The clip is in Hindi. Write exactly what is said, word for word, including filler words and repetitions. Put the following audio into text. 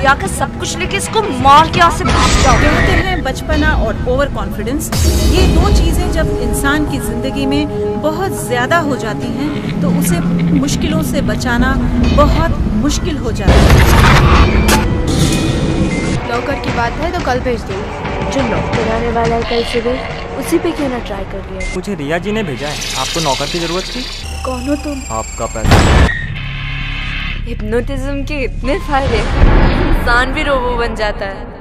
रिया का सब कुछ लेके इसको मार के यहाँ से भाग जाओ। कहते हैं बचपना और ओवर कॉन्फिडेंस, ये दो चीजें जब इंसान की जिंदगी में बहुत ज्यादा हो जाती हैं तो उसे मुश्किलों से बचाना बहुत मुश्किल हो जाता है। नौकर की बात है तो कल भेज दो। जो नौकर आने वाला है कल सुबह, उसी पे क्यों ना ट्राई कर लिया। मुझे रिया जी ने भेजा है, आपको नौकर की जरूरत थी। कौन हो तुम? आपका पैसा। हिप्नोटिज्म के इतने फायदे, इंसान भी रोबो बन जाता है।